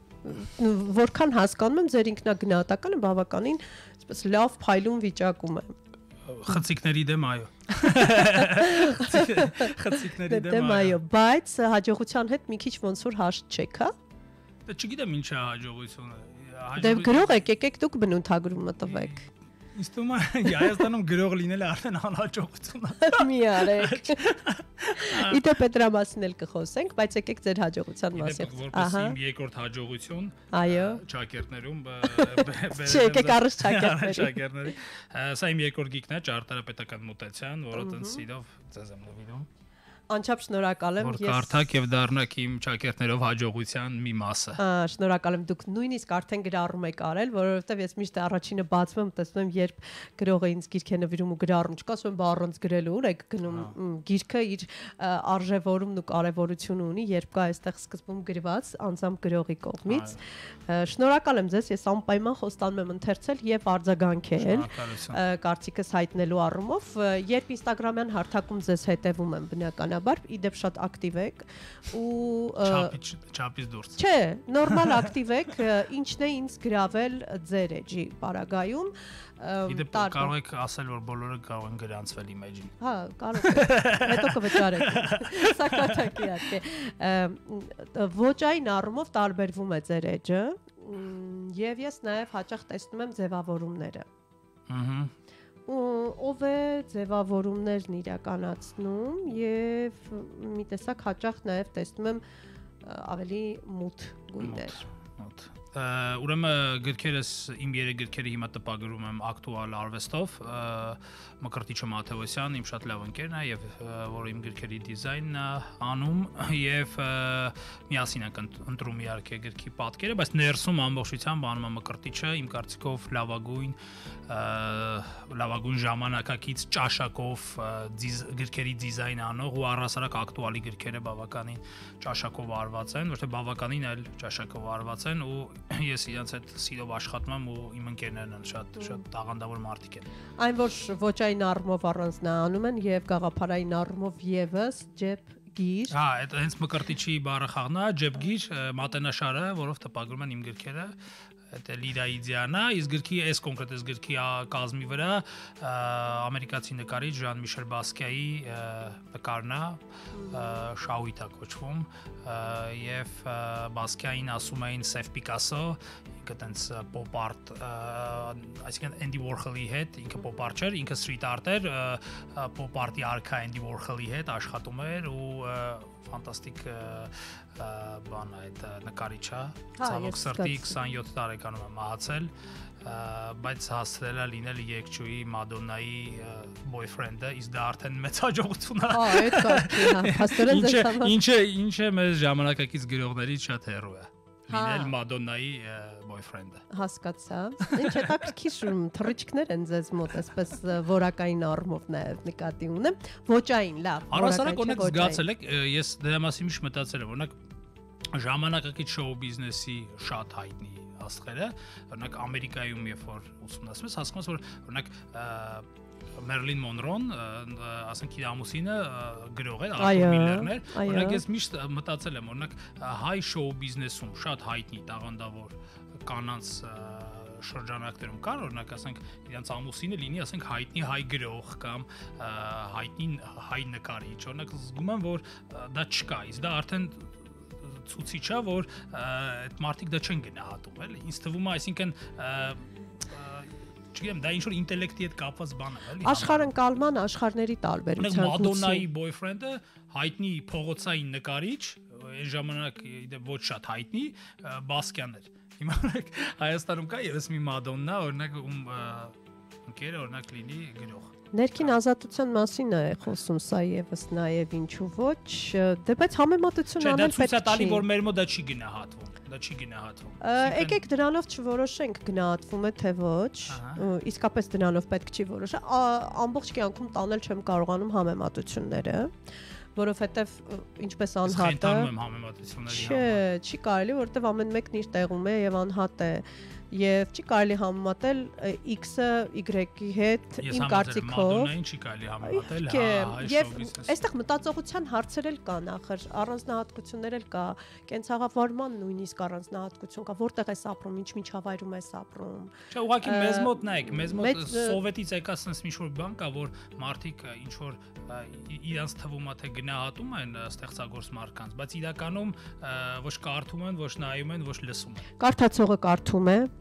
Որքան հասկանում եմ, ձեր ինքնագնահատականը բավականին այսպես լավ փայլուն վիճակում է։
Խցիկների դեմ այո։ Խցիկների
դեմ այո, բայց հաջողության հետ մի քիչ ոնց որ հաշտ չեք, հա։
Դե չգիտեմ ինչ է հաջողությունը։
Դե գրող եք, եկեք դուք բնութագրումը տվեք։
Ինձ թվում է Հայաստանում գրող լինելը արդեն անհաջողություն է։
Մի արեք։ Իդե Պետրամասին էլ կխոսենք, բայց եկեք ձեր հաջողության մասին։
Որպես իմ երկրորդ հաջողություն։
Այո։
Ճակերտներում
Չէ, եկեք առանց ճակերտների։
Ճակերտների։ Սա իմ երկրորդ գիքն է ճարտարապետական մոտեցիան, որը տենց սիրով ձեզ եմ նվիրում։
Անչափ շնորհակալ եմ։
Որ կարդաք եւ դառնաք իմ ճակերտներով հաջողության մի մասը։
Ահա, շնորհակալ եմ։ Դուք նույնիսկ արդեն գրառում եք արել, որովհետեւ ես միշտ առաջինը բացվում եմ, տեսնում եմ, երբ գրողը ինձ գիրք է նվիրում ու գրառում, չկա ասում եմ առանց գրելու, ուր եք գնում գիրքը իր արժևորումն ու կարևորությունը ունի, երբ կա այստեղ սկզբում գրված անձամբ գրողի կողմից։ Շնորհակալ եմ ձեզ, ես անպայման խոստանում եմ ընթերցել եւ արձագանքել կարծիքս հայտնելու առումով, երբ Instagram-յան հարթակում ձեզ հետևում եմ բնականաբար, իդեպ շատ ակտիվ եք ու
չափից դուրս։
Չէ, նորմալ ակտիվ եք, ինչն է ինձ գրավել ձեր էջի պարագայում։
Իդեպ կարող եք ասել, որ բոլորը կարող են գրանցվել իմ էջին։
Հա, կարող եք։ Հետո կվճարեք։ Սա կատակի է։ Ոճային առումով տարբերվում է ձեր էջը, եւ ես նաեւ հաճախ տեսնում եմ ձևավորումները։
Ահա
ով է ձևավորումներն իրականացնում եւ մի տեսակ հաճախ նաեւ տեսնում եմ ավելի մութ գույներ։
Մութ։ Ուրեմն գրքերս իմ երեք գրքերը հիմա տպագրում եմ ակտուալ արվեստով, Մկրտիչը Մաթեոսյան իմ շատ լավ ընկերն է եւ որ իմ գրքերի դիզայնն է անում եւ միասին ենք ընտրում իհարկե գրքի պատկերը, բայց ներսում ամբողջությամբ անում եմ Մկրտիչը իմ կարծիքով լավագույն լավագույն ժամանակակից ճաշակով գրքերի դիզայն անող ու առհասարակ ակտուալի գրքերը բավականին ճաշակով արված են, ոչ թե բավականին, այլ ճաշակով արված են ու ես իրենց հետ սիրով աշխատում եմ ու իմ ընկերներն են շատ շատ տաղանդավոր մարդիկ են։ Այն
որ ոճային առումով առանձնանում են եւ գաղափարային առումով եւս ջեփ գիր։
Հա, այդ հենց Մկրտիչի բառը խաղն է, ջեփ գիր, մատենաշարը, որով տպագրում են իմ գրքերը։ Դա Լիդա Իդիանա, իսկ գրքի այս կոնկրետ այս գրքի կազմի վրա ամերիկացի նկարիչ Ժան-Միշել Բասկիայի նկարն է, Շաուիթա կոչվում, եւ Բասկիային ասում էին Սև Պիկասո, ինքը տենց pop art, այսինքն Andy Warhol-ի հետ, ինքը pop art չէր, ինքը street art էր, pop art-ի արքա Andy Warhol-ի հետ աշխատում էր ու ֆանտաստիկ բան այդ նկարիչը, ցավոք սրտի քսանյոթ տարեկանում է մահացել, բայց հասցրել է լինել երգչուհի Մադոննայի boyfriend-ը, իսկ դա արդեն մեծ հաջողություն է։
Հա, այդ կարգի, հա, հասցրել ձեզ համար։
Ինչը ինչը մեզ ժամանակակից գրողներից շատ հեռու է։ Լինել Մադոննայի boyfriend-ը։
Հասկացա։ Ինչ հետաքրքիր թռիչքներ են ձեզ մոտ, այսպես որակային առումով նաև նկատի ունեմ։ Ոճային, լավ։
Առասարակ օրինակ զգացել եք, ես դրա մասին միշտ մտածել եմ, օրինակ ժամանակակից շոու բիզնեսի շատ հայտնի աստղերը, օրինակ Ամերիկայում երբ որ ուսումնասիրում ես, հասկանում ես, որ օրինակ Մերլին Մոնրոն, ասենք իր ամուսինը գրող էր, Արտուր Միլլերն էր, օրինակ ես միշտ մտածել եմ, օրինակ հայ շոու բիզնեսում շատ հայտնի տաղանդավոր կանանց շրջանակներում կան, օրինակ ասենք իրենց ամուսինը լինի, ասենք հայտնի հայ գրող կամ հայտնի հայ նկարիչ, օրինակ զգում եմ, որ դա չկա, իսկ դա արդեն ցուցիչ է, որ այդ մարդիկ դա չեն գնահատում, էլի։ Ինձ թվում է, այսինքն չգիտեմ, դա ինչ որ ինտելեկտի հետ կապված բան է, էլի։
Աշխարհընկալման, աշխարհների տարբերության։
Մադոննայի boyfriend-ը հայտնի փողոցային նկարիչ, այն ժամանակ ոչ շատ հայտնի Բասկյան էր։ Հիմա Հայաստանում կա եւս մի Մադոննա, օրինակ ում ընկերը օրինակ լինի գրող։
Ներքին ազատության մասին է խոսում սա եւս նաեւ ինչու ոչ, դե բայց համեմատություն անել պետք չի։
Դա ցույց է տալի, որ մեր մոտ դա չի գնահատվում, դա չի գնահատվում։
Եկեք դրանով չորոշենք գնահատվում է թե ոչ, իսկապես դրանով պետք չի որոշել, ամբողջ կյանքում տանել չեմ կարողանում համեմատությունները, որովհետեւ ինչպես անհատը Չէ, չի կարելի, որովհետեւ ամեն մեկն իր տեղում է եւ անհատ է եւ չի կարելի համեմատել X-ը Y-ի հետ իմ կարծիքով։
Մադոննային չի կարելի համեմատել, հա,
եւ այստեղ մտածողության հարցեր էլ կան, ախր առանձնահատկություններ էլ կա, կենցաղավարման նույնիսկ առանձնահատկություն կա, որտեղ ես ապրում, ինչ միջավայրում ես ապրում։
Չէ, ուղղակի մեզ մոտ նայեք, մեզ մոտ սովետից եկա sense մի շուտ բան կա, որ մարդիկ ինչ որ իրանց թվում է թե գնահատում են ստեղծագործ մարդկանց, բայց իրականում ոչ կարդում են, ոչ նայում են, ոչ լսում են։
Կարդացողը կարդում է,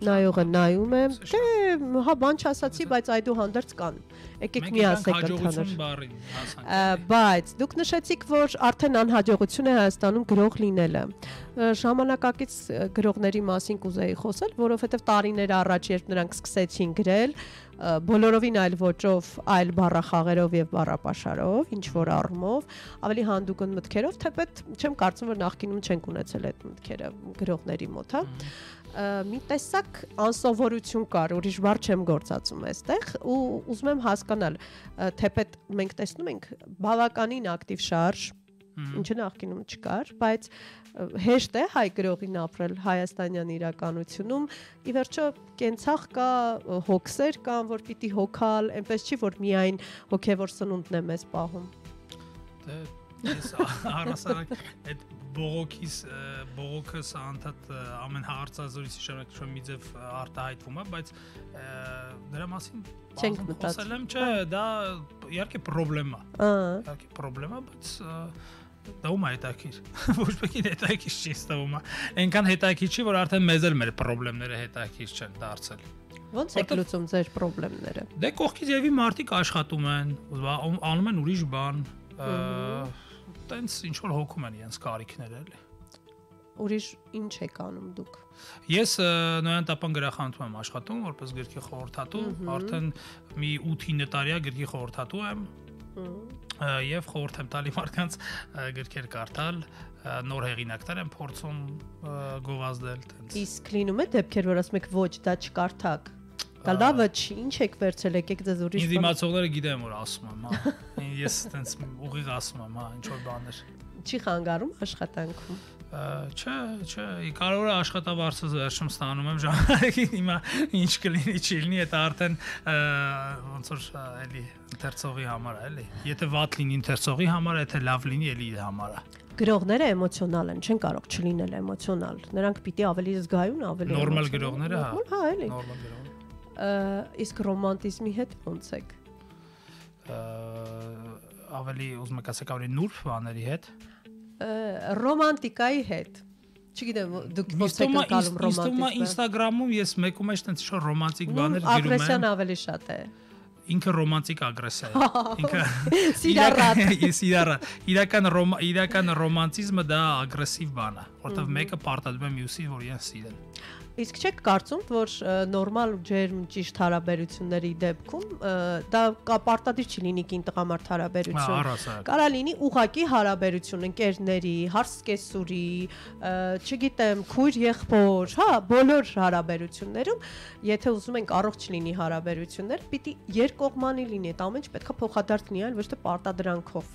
Նայողը նայում է, դե հա բան չասացի, բայց այդուհանդերձ կան։ Եկեք միասեք
ընդհանուր։
Բայց դուք նշեցիք, որ արդեն անհաջողություն է Հայաստանում գրող լինելը։ Ժամանակակից գրողների մասին կուզեի խոսել, որովհետև տարիներ առաջ, երբ նրանք սկսեցին գրել, բոլորովին այլ ոճով, այլ բառախաղերով եւ բառապաշարով, ինչ որ առումով, ավելի հանդուգն մտքերով, թեպետ չեմ կարծում, որ նախկինում չենք ունեցել այդ մտքերը գրողների մոտ, հա։ Մի տեսակ անսովորություն կար, ուրիշ բառ չեմ գործածում այստեղ ու ուզում եմ հասկանալ, թեպետ մենք տեսնում ենք բավականին ակտիվ շարժ, ինչը նախկինում չկար, բայց հեշտ է հայ գրողին ապրել հայաստանյան իրականությունում, ի վերջո կենցաղ կա, հոգսեր կան, որ պիտի հոգալ, այնպես չի, որ միայն հոգևոր սնունդն է մեզ պահում։
Դե ես առասարակ այդ բողոքիս բողոքը սա անդադ ամեն հարցազրույցի շրջանակում մի ձև արտահայտվում է, բայց դրա մասին խոսել եմ, չէ, դա իհարկե խնդրեմ է։ Իհարկե խնդրեմ է, բայց դա ում է հետաքրիր։ Ոչ մեկին հետաքրիր չի ստվում։ Այնքան հետաքրիր չի, որ արդեն մեզ էլ մեր խնդիրները հետաքրիր չեն դարձել։
Ոնց եք լուծում ձեր խնդիրները։
Դե կողքից եւի մարդիկ աշխատում են, անում են ուրիշ բան, տենց ինչ որ հոգում են իրենց կարիքները էլի։
Ուրիշ ինչ եք անում դուք։
Ես Նոյան Տապան գրախանութում եմ աշխատում որպես գրքի խորհրդատու, արդեն մի ութ-ինը տարի է գրքի խորհրդատու եմ։ Եվ խորհուրդ եմ տալի մարդկանց գրքեր կարդալ, նոր հեղինակներ եմ փորձում գովազդել տենց։
Իսկ լինում է դեպքեր, որ ասում եք ոչ, դա չկարդաք։ Դա լավը չի, ինչ եք վերցել, եկեք ձեզ ուրիշ
բան։ Ինձ իմացողները գիտեն որ ասում եմ, հա։ Ես տենց ուղիղ ասում եմ, հա, ինչ որ բաներ։
Չի խանգարում աշխատանքում։
Չէ, չէ, կարող է աշխատավարձը վերջում ստանում եմ ժամանակին, հիմա ինչ կլինի, չի լինի, դա արդեն ոնց որ էլի ընթերցողի համար է, էլի։ Եթե վատ լինի ընթերցողի համար, եթե լավ լինի, էլի իր համար է։
Գրողները էմոցիոնալ են, չեն կարող չլինել էմոցիոնալ։ Նրանք պիտի ավելի զգայուն, ավելի
նորմալ գրողները, հա։
Հա, էլի։
Նորմալ գրողներ։
Իսկ ռոմանտիզմի հետ ոնց եք։
Ավելի ուզում եք ասեք ավելի նուրբ բաների հետ։
Ռոմանտիկայի հետ։ Չգիտեմ, դուք ոնց եք անցնում ռոմանտիզմը։
Ինստագրամում ես մեկու մեջ տենց ինչ-որ ռոմանտիկ բաներ գրում եմ։
Ագրեսիան ավելի շատ է։
Ինքը ռոմանտիկ ագրեսիա է։ Ինքը
Սիրառատ։
Սիրառատ։ Իրական իրական ռոմանտիզմը դա ագրեսիվ բան է, որովհետև մեկը պարտադրում է մյուսին, որ իրեն սիրեն։
Իսկ չեք կարծում, որ նորմալ ջերմ ճիշտ հարաբերությունների դեպքում դա պարտադիր չի լինի կին տղամարդ հարաբերություն։ Կարա լինի ուղղակի հարաբերություն ընկերների, հարսկեսուրի, չգիտեմ, քույր եղբոր, հա, բոլոր հարաբերություններում, եթե ուզում ենք առողջ լինի հարաբերություններ, պիտի երկկողմանի լինի, այդ ամեն ինչ պետքա փոխադարձ լինի, այլ ոչ թե պարտադրանքով։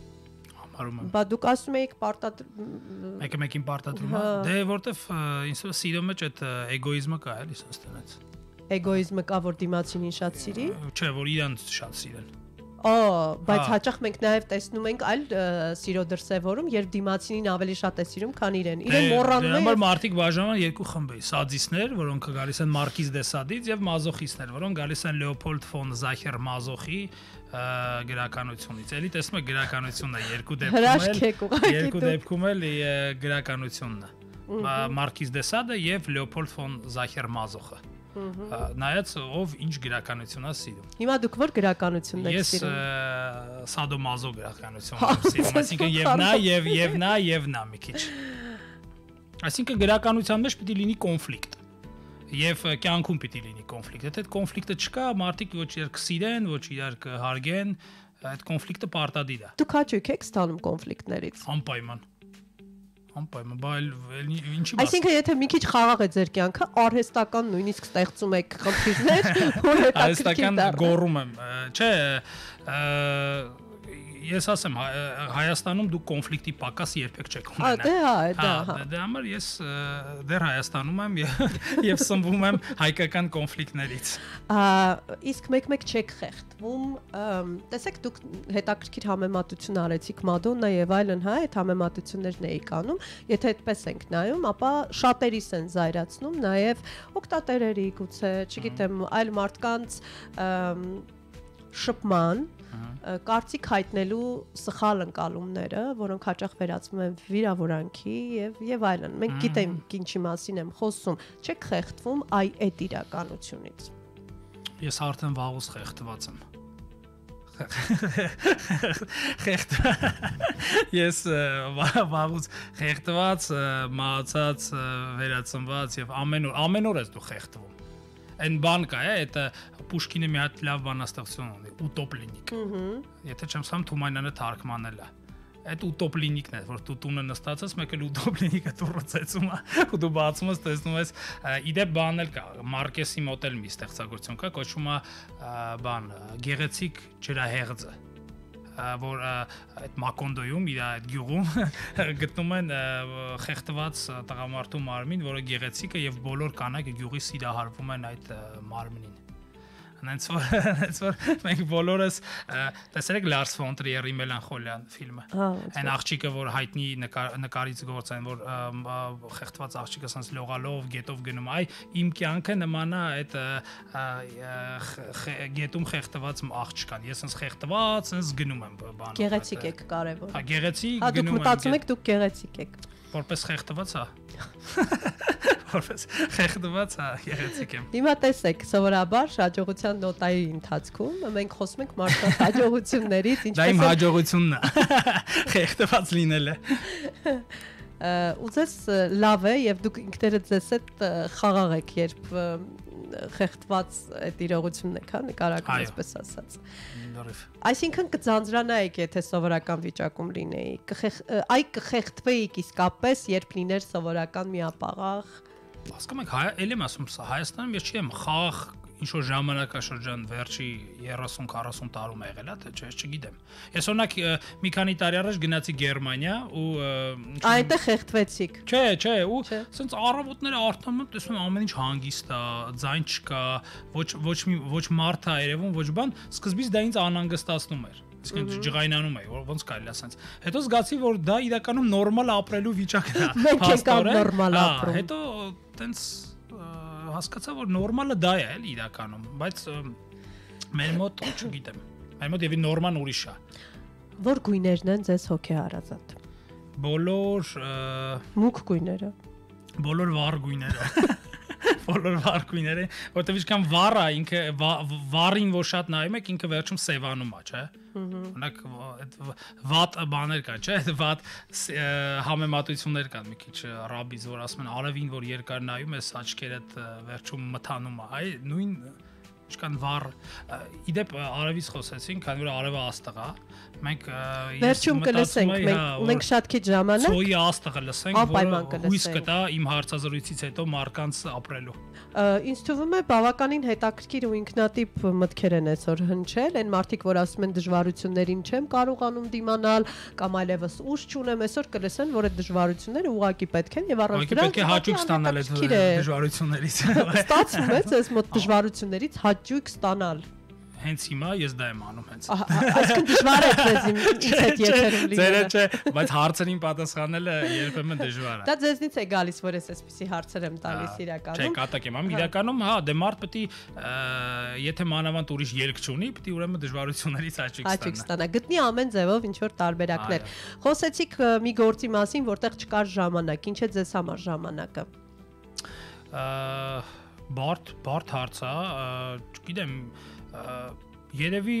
Բա
դուք ասում եք պարտադրում
Մեկը մեկին պարտադրում է։ Դե որտեվ ինձ թվում է սիրո մեջ այդ էգոիզմը կա էլի sense տնից։
Էգոիզմը կա, որ դիմացինին շատ սիրի։
Չէ, որ իրան շատ սիրեն։
Ո, բայց հաճախ մենք նաև տեսնում ենք այլ սիրո դրսևորում, երբ դիմացինին ավելի շատ է սիրում, քան իրեն։ Իրեն մոռանում է։
Դե համար մարդիկ բաժանում են երկու խմբի՝ սադիստներ, որոնք գալիս են Մարկիզ դե Սադից, եւ մազոխիստներ, որոնք գալիս են Լեոպոլդ ֆոն Զախեր Մազոխի գրականությունից։ Էլի տեսնում եք գրականությունն է երկու դեպքում էլ երկու դեպքում էլ գրականությունն է։ Մարկիզ դե Սադը եւ Լեոպոլդ ֆոն Զախեր Մազոխը։ Նայած ով ինչ գրականություն է սիրում։
Հիմա դուք որ գրականությունն եք սիրում։
Ես սադոմազո գրականություն եմ սիրում, այսինքն եւ նա եւ եւ նա եւ նա մի քիչ։ Այսինքն գրականության մեջ պիտի լինի կոնֆլիկտ։ Եվ կյանքում պիտի լինի կոնֆլիկտ։ Եթե այդ կոնֆլիկտը չկա, մարդիկ ոչ իրար կսիրեն, ոչ իրար կհարգեն, այդ կոնֆլիկտը պարտադիր է։
Դուք հաճույք եք ստանում կոնֆլիկտներից։
Անպայման։ Անպայման, բայց ինչի՞ բաս։
Այսինքն եթե մի քիչ խաղաղ է ձեր կյանքը, արհեստական նույնիսկ ստեղծում եք խնդիրներ, որ հետաքրքիր դառնա։
Գոռում եմ, չէ, ես ասեմ Հայաստանում դու կոնֆլիկտի պակաս երբեք չեք ունենա։
Դե հա, դա հա։
Դե համար ես դեռ Հայաստանում եմ եւ սնվում եմ հայկական կոնֆլիկտներից։
Իսկ մեկ-մեկ չեք խեղդվում, տեսեք դուք հետաքրքիր համեմատություն արեցիք Մադոննա եւ այլն, հա, այդ համեմատություններն էիք անում, եթե այդպես ենք նայում, ապա շատերիս են զայրացնում նաեւ օկտատերերի գուցե, չգիտեմ, այլ մարդկանց շփման Կարծիք հայտնելու սխալ ընկալումները, որոնք հաճախ վերածվում են վիրավորանքի եւ եւ այլն։ Մենք գիտենք ինչի մասին եմ խոսում, չեք խեղդվում այ այդ իրականությունից։
Ես արդեն վաղուց խեղդված եմ։ Խեղդ Ես վաղուց խեղդված, մահացած, վերածնված եւ ամեն օր ամեն օր ես դու խեղդվում։ Այն բան կա, է, это Պուշկինը մի հատ լավ բանաստեղծություն ունի, ուտոպլինիկ։ Եթե չեմ սամ Թումանյանը թարգմանել է։ Այդ ուտոպլինիկն է, որ դու տունը նստած ես, մեկ էլ ուտոպլինիկը դուրը ծեծում է, ու դու բացում ես, տեսնում ես, իդեպ բան էլ կա, Մարկեսի մոտ էլ մի ստեղծագործություն կա, կոչվում է բան, գեղեցիկ ջրահեղձը, որ այդ Մակոնդոյում իր այդ գյուղում գտնում են խեղդված տղամարդու մարմին, որը գեղեցիկ է եւ բոլոր կանայք գյուղի սիրահարվում են այդ մարմնին։ Հենց որ հենց որ մենք բոլորս տեսել եք Լարս ֆոն Տրիերի Մելանխոլիան ֆիլմը։ Այն աղջիկը, որ հայտնի նկարիչ գործ են, որ խեղդված աղջիկը ասած լողալով գետով գնում, այ իմ կյանքը նման է այդ գետում խեղդված աղջկան։ Ես ինձ խեղդված, ինձ գնում եմ բանը։
Գեղեցիկ եք կարևոր։
Հա, գեղեցիկ
գնում եմ։ Հա, դուք մտածում եք դուք գեղեցիկ եք։
Որպես խեղդված, հա։ Որպես խեղդված, հա, գեղեցիկ եմ։
Հիմա տեսեք, սովորաբար հաջողության նոտայի ընթացքում մենք խոսում ենք մարդկանց հաջողություններից,
ինչպես դա իմ հաջողությունն է։ Խեղդված լինելը։
Ուզես լավ է եւ դուք ինքներդ ձեզ հետ խաղաղ եք, երբ խեղդված այդ իրողությունն եք, հա, նկարագրում այսպես ասած։ Այսինքն կձանձրանայիք, եթե սովորական վիճակում լինեիք, այ կխեղդվեիք իսկապես, երբ լիներ սովորական միապաղաղ։
Հասկանում եք, էլի եմ ասում, Հայաստանում ես չեմ խաղ ինչ-որ ժամանակաշրջան վերջի երեսուն քառասուն տարում եղել է, թե չէ, ես չգիտեմ։ Ես օրինակ մի քանի տարի առաջ գնացի Գերմանիա ու
այնտեղ խեղդվեցիք։
Չէ, չէ, ու ասենց առավոտները արդեն եմ տեսնում ամեն ինչ հանգիստ է, ձայն չկա, ոչ ոչ մի ոչ մարդ է երևում, ոչ բան, սկզբից դա ինձ անհանգստացնում էր։ Իսկ ջղայնանում է, որ ոնց կարելի ասենց։ Հետո զգացի, որ դա իրականում նորմալ ապրելու վիճակն է։
Մենք ենք նորմալ ապրում։
Հետո տենց հասկացա, որ նորմալը դա է էլ իրականում, բայց մեր մոտ չգիտեմ։ Մեր մոտ եւի նորման ուրիշ է։
Որ գույներն են ձեզ հոգեհարազատ։
Բոլոր
մուգ գույները։
Բոլոր վառ գույները։ Բոլոր վառ գույները, որտեղ ինչքան վառ է, ինքը վառին որ շատ նայում եք, ինքը վերջում սևանում է, չէ՞։ Օրինակ այդ վատ բաներ կա, չէ՞, այդ վատ համեմատություններ կան մի քիչ ռաբից, որ ասում են արևին, որ երկար նայում ես, աչքերդ վերջում մթանում է, այ նույն ինչքան վառ իդեպ արևից խոսեցին, քանի որ արևը աստղ է, մենք
վերջում կլսենք, մենք ունենք շատ քիչ ժամանակ։
Սոյի աստղը լսենք, որը հույս կտա իմ հարցազրույցից հետո մարկանց ապրելու։
Ինձ թվում է բավականին հետաքրքիր ու ինքնատիպ մտքեր են այսօր հնչել, այն մարդիկ, որ ասում են դժվարություններին չեմ կարողանում դիմանալ, կամ այլևս ուժ չունեմ, այսօր կլսեն, որ այդ դժվարությունները ուղղակի պետք են եւ առանց դրանց
պետք է հաճույք ստանալ այդ դժվարություններից։
Ստացվում է այս մոտ դժվարություններից հաճույք ստանալ։
Հենց հիմա ես դա եմ անում հենց։
Այսինքն դժվար է ձեզ ինձ հետ եթերում լինելը։
Ձերը չէ, բայց հարցերին պատասխանելը երբեմն դժվար է։
Դա ձեզնից է գալիս, որ ես այսպեսի հարցեր եմ տալիս իրականում։
Չէ, կատակ եմ անում։ Իրականում, հա, դե մարդ պետք է, եթե մանավանդ ուրիշ ելք չունի, պետք է ուրեմն դժվարություններից հաճույք ստանա։
Հաճույք ստանա։ Գտնի ամեն ձևով ինչ որ տարբերակներ։ Խոսեցիք մի գործի մասին, որտեղ չկար ժամանակ։ Ինչ է ձեզ համար ժամանակը։
Բարդ, բարդ հարց է, չգիտեմ, երևի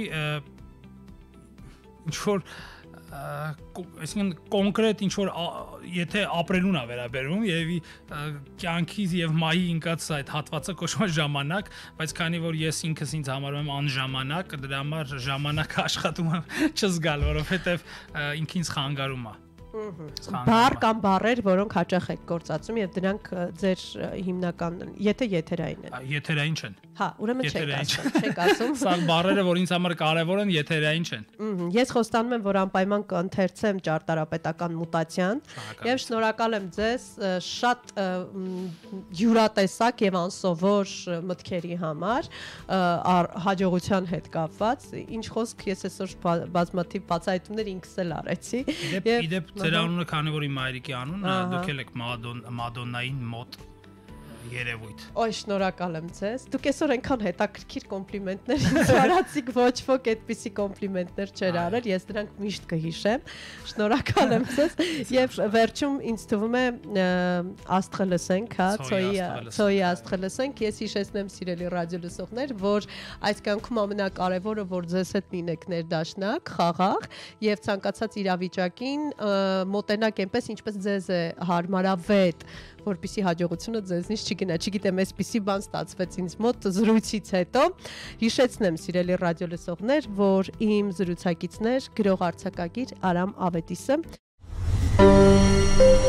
ինչ որ այսինքն կոնկրետ ինչ որ եթե ապրելուն է վերաբերում, երևի կյանքից եւ մայի ինքած այդ հատվածը կոչվում է ժամանակ, բայց քանի որ ես ինքս ինձ համարում եմ անժամանակ, դրա համար ժամանակը աշխատում եմ չզգալ, որովհետեւ ինքինս խանգարում է։
Բառ կամ բառեր, որոնք հաճախ եք գործածում եւ դրանք ձեր հիմնական, եթե եթերային են։
Եթերային չեն։
Հա, ուրեմն չեք ասում, չեք ասում։
Սա բառերը, որ ինձ համար կարևոր են, եթերային չեն։
Ես խոստանում եմ, որ անպայման կընթերցեմ ճարտարապետական մուտացիան եւ շնորհակալ եմ ձեզ շատ յուրատեսակ եւ անսովոր մտքերի համար, հաջողության հետ կապված։ Ինչ խոսք, ես այսօր բազմաթիվ բացահայտումներ ինքս էլ արեցի։
Իդեպ ձեր անունը, քանի որ իմ մայրիկի անունն է, դուք եք Մադոննային մոտ երևույթ։
Օյ, շնորհակալ եմ ձեզ։ Դուք այսօր այնքան հետաքրքիր կոմպլիմենտներ ինձ արացիք, ոչ ոք այդպիսի կոմպլիմենտներ չէր արել, ես դրանք միշտ կհիշեմ։ Շնորհակալ եմ ձեզ եւ վերջում ինձ թվում է աստղը լսենք, հա, Ցոյի Ցոյի աստղը լսենք։ Ես հիշեցնեմ սիրելի ռադիո լսողներ, որ այս կյանքում ամենակարևորը որ ձեզ հետ լինեք ներդաշնակ, խաղաղ եւ ցանկացած իրավիճակին մոտենակ այնպես ինչպես ձեզ է հարմարավետ, որպեսզի հաջողությունը ձեզնից չգնա։ Չգիտեմ, այսպիսի բան ստացվեց ինձ մոտ զրույցից հետո։ Հիշեցնեմ սիրելի ռադիո լսողներ, որ իմ զրուցակիցներ գրող արձակագիր Արամ Ավետիսը